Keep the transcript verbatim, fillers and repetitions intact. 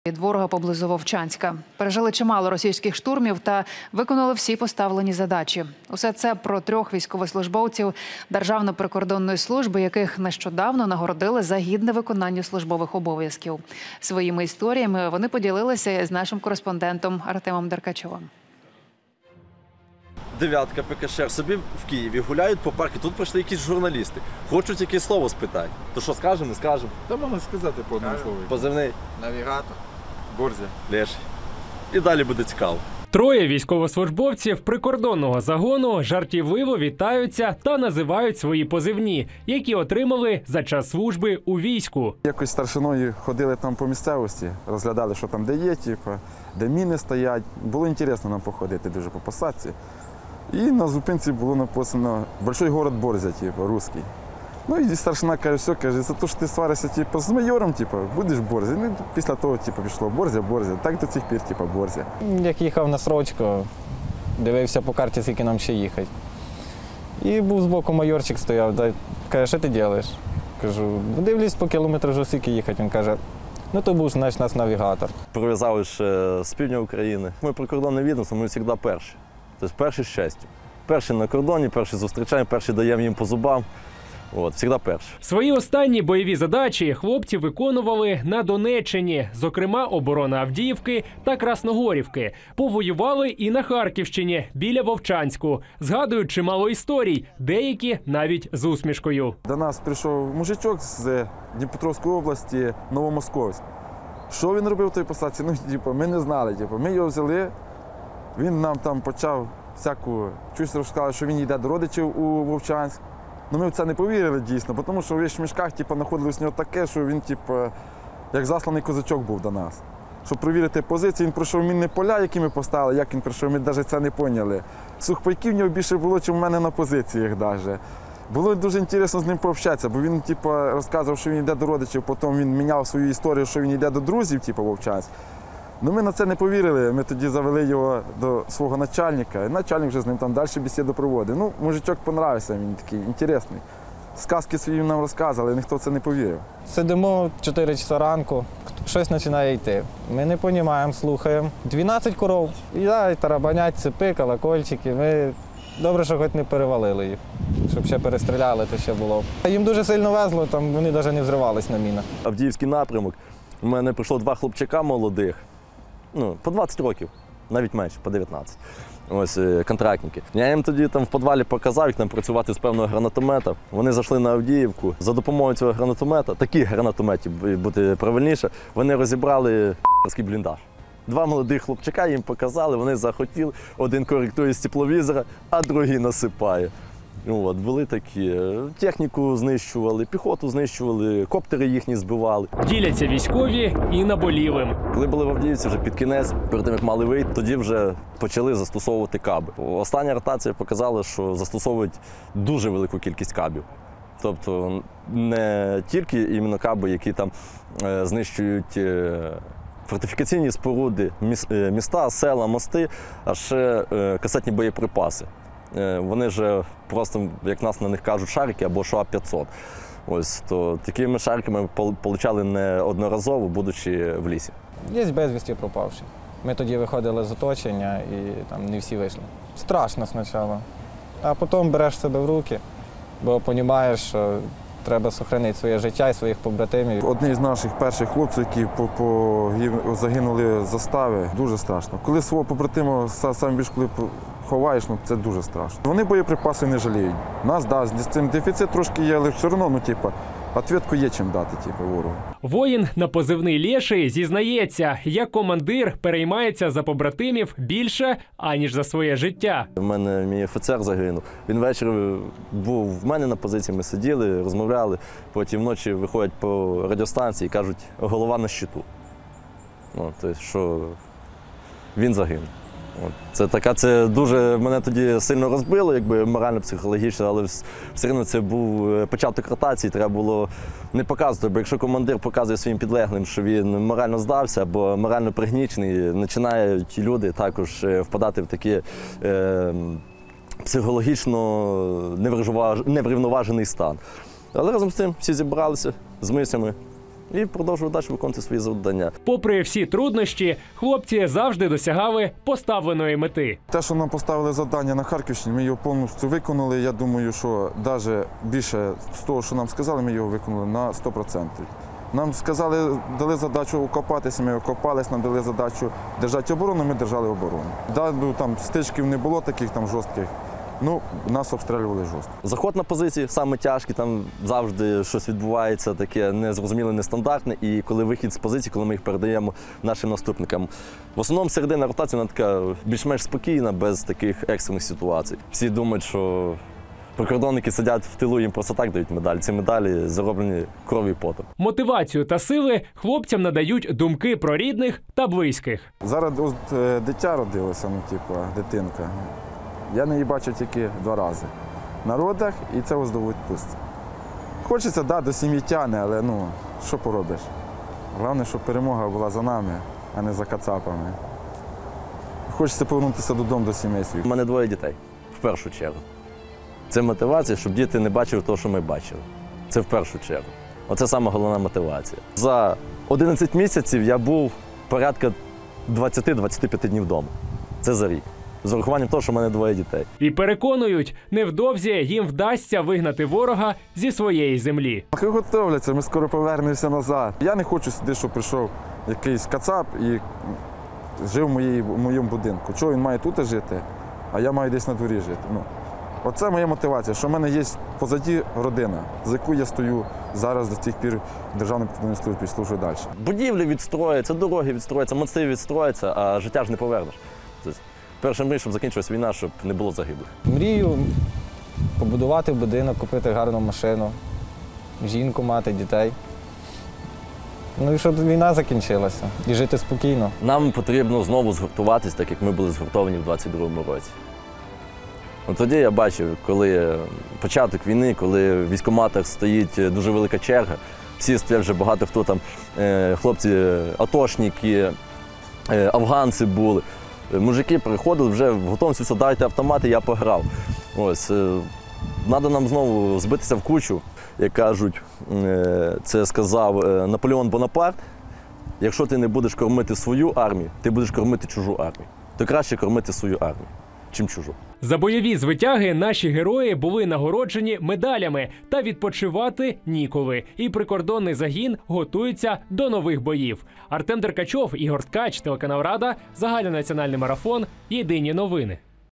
Від ворога поблизу Вовчанська. Пережили чимало російських штурмів та виконали всі поставлені задачі. Усе це про трьох військовослужбовців Державної прикордонної служби, яких нещодавно нагородили за гідне виконання службових обов'язків. Своїми історіями вони поділилися з нашим кореспондентом Артемом Деркачовим. Дев'ятка ПКШ собі в Києві гуляють по парку, тут прийшли якісь журналісти. Хочуть якесь слово спитати. То що скажемо, не скажемо? Та можна сказати по одному слову. Позивний? Навігатор. Борзя. Леший. І далі буде цікаво. Троє військовослужбовців прикордонного загону жартівливо вітаються та називають свої позивні, які отримали за час служби у війську. Якось старшиною ходили там по місцевості, розглядали, що там де є, типу, де міни стоять. Було цікаво нам походити дуже по посадці. І на зупинці було написано «Большой город Борзя», типу, русський. Ну і старшина каже, все, каже, за те, що ти сваришся типу, з майором, типу, будеш Борзя. Ну, після того типу, пішло Борзя, Борзя. Так до цих пір, типу, Борзя. Як їхав на срочку, дивився по карті, скільки нам ще їхати. І був збоку майорчик стояв, да, каже, що ти робиш? Кажу, дивлюсь по кілометру вже скільки їхати. Він каже, ну то був, знаєш, нас навігатор. Прив'язали ще з півдня України. Ми прикордонне відомство, ми завжди перші. Тобто перші з честю. Перші на кордоні, перші зустрічаємо, перші даємо їм по зубам. От, завжди перші. Свої останні бойові задачі хлопці виконували на Донеччині, зокрема оборона Авдіївки та Красногорівки. Повоювали і на Харківщині, біля Вовчанську. Згадують чимало історій, деякі навіть з усмішкою. До нас прийшов мужичок з Дніпропетровської області, Новомосковськ. Що він робив в той посадці? Ну, типу, ми не знали. Типу, ми його взяли, він нам там почав всяку, щось розказати, що він йде до родичів у Вовчанськ. Ну, ми в це не повірили дійсно, тому що в вещмішках типу, знаходилось у нього таке, що він типу, як засланий козачок був до нас. Щоб перевірити позиції, він пройшов мінні поля, які ми поставили, як він пройшов, ми навіть це не поняли. Сухпайків в нього більше було, ніж у мене на позиціях навіть. Було дуже цікаво з ним пообщатися, бо він типу, розказував, що він йде до родичів, потім він міняв свою історію, що він йде до друзів, типу, Вовчанськ. Ну, ми на це не повірили, ми тоді завели його до свого начальника, і начальник вже з ним там далі бесіду проводив. Ну, мужичок понравився, він такий інтересний. Сказки свої нам розказували, ніхто в це не повірив. Сидимо чотири часа ранку, щось починає йти. Ми не розуміємо, слухаємо. дванадцять коров, і да, тарабанять, цепи, колокольчики. Ми добре, що хоч не перевалили їх, щоб ще перестріляли, то ще було. Їм дуже сильно везло, там вони навіть не взривались на мінах. Авдіївський напрямок. У мене прийшло два хлопчака молодих. Ну, по двадцять років, навіть менше, по дев'ятнадцять. Ось контрактники. Я їм тоді там в підвалі показав, як там працювати з певного гранатомета. Вони зайшли на Авдіївку. За допомогою цього гранатомета, таких гранатометів, бути правильніше, вони розібрали п***ський бліндаж. Два молодих хлопчака їм показали, вони захотіли, один коректує з тепловізора, а другий насипає. От, були такі. Техніку знищували, піхоту знищували, коптери їхні збивали. Діляться військові і наболілим. Коли були в Авдіївці вже під кінець, перед тим як мали вийти, тоді вже почали застосовувати каби. Остання ротація показала, що застосовують дуже велику кількість кабів. Тобто не тільки іменно каби, які там е, знищують е, фортифікаційні споруди, міста, села, мости, а ще е, касетні боєприпаси. Вони ж просто, як нас на них кажуть, шарики або ШОА п'ятсот. Ось, то такими шариками получали неодноразово, будучи в лісі. Є безвісті пропавші. Ми тоді виходили з оточення і там не всі вийшли. Страшно спочатку, а потім береш себе в руки, бо розумієш, що треба зберігати своє життя і своїх побратимів. Одні з наших перших хлопців, які по, по, загинули з застави, дуже страшно. Коли свого побратима сам більш коли ховаєш, ну це дуже страшно. Вони боєприпаси не жаліють. Нас, да, з цим дефіцит трошки є, але все одно, ну, типу, відповідку є чим дати, типу, ворогу. Воїн на позивний Леший зізнається, як командир переймається за побратимів більше, аніж за своє життя. У мене мій офіцер загинув. Він ввечері був в мене на позиції, ми сиділи, розмовляли, потім вночі виходять по радіостанції і кажуть, голова на щиту. Ну, тобто, що він загинув. От. Це така, це дуже мене тоді сильно розбило, якби морально-психологічно, але все одно це був початок ротації, треба було не показувати, бо якщо командир показує своїм підлеглим, що він морально здався або морально пригнічений, починають люди також впадати в такі е, психологічно неврівноважений стан. Але разом з тим всі зібралися з мислями, і продовжував далі виконувати свої завдання. Попри всі труднощі, хлопці завжди досягали поставленої мети. Те, що нам поставили завдання на Харківщині, ми його повністю виконали. Я думаю, що навіть більше з того, що нам сказали, ми його виконали на сто відсотків. Нам сказали, дали задачу окопатися, ми окопались, нам дали задачу держати оборону, ми держали оборону. Да, ну, там стичків не було таких там жорстких, ну, нас обстрілювали жорстко. Заход на позиції саме тяжкий, там завжди щось відбувається таке незрозуміле, нестандартне. І коли вихід з позиції, коли ми їх передаємо нашим наступникам. В основному середина ротації вона така більш-менш спокійна, без таких екстрених ситуацій. Всі думають, що прикордонники сидять в тилу, їм просто так дають медалі. Ці медалі зароблені кров'ю і потом. Мотивацію та сили хлопцям надають думки про рідних та близьких. Зараз от, е, дитя родилося, ну, типу, дитинка. Я не її бачив тільки два рази. На родах і це ось до відпустці. Хочеться, да, до сім'ї тяне, але ну, що поробиш? Головне, щоб перемога була за нами, а не за кацапами. Хочеться повернутися додому до сімей своїх. У мене двоє дітей, в першу чергу. Це мотивація, щоб діти не бачили того, що ми бачили. Це в першу чергу. Оце саме головна мотивація. За одинадцять місяців я був порядка двадцять-двадцять п'ять днів вдома. Це за рік. З урахуванням того, що в мене двоє дітей. І переконують, невдовзі їм вдасться вигнати ворога зі своєї землі. Хай готовляться, ми скоро повернемося назад. Я не хочу сюди, щоб прийшов якийсь кацап і жив в, моїй, в моєму будинку. Чого він має тут жити, а я маю десь на дворі жити. Ну, оце моя мотивація, що в мене є позаді родина, за яку я стою зараз до тих пір в Державній прикордонній службі, служу далі. Будівлі відстроюються, дороги відстроюються, мости відстроюються, а життя ж не повернеш. Тобто, перша мрія, щоб закінчилась війна, щоб не було загиблих. Мрію побудувати будинок, купити гарну машину, жінку мати, дітей. Ну і щоб війна закінчилася і жити спокійно. Нам потрібно знову згуртуватись, так як ми були згуртовані в двадцять другому році. От тоді я бачив, коли початок війни, коли в військкоматах стоїть дуже велика черга, всі стоять вже багато хто там, хлопці, атошники, афганці були. Мужики приходили вже в готовності, все, дайте автомати, я пограв. Ось, треба нам знову збитися в кучу, як кажуть, це сказав Наполеон Бонапарт. Якщо ти не будеш кормити свою армію, ти будеш кормити чужу армію. То краще кормити свою армію, чим чужу. За бойові звитяги наші герої були нагороджені медалями, та відпочивати ніколи. І прикордонний загін готується до нових боїв. Артем Деркачов, Ігор Ткач, телеканал Рада, загальнонаціональний марафон, єдині новини.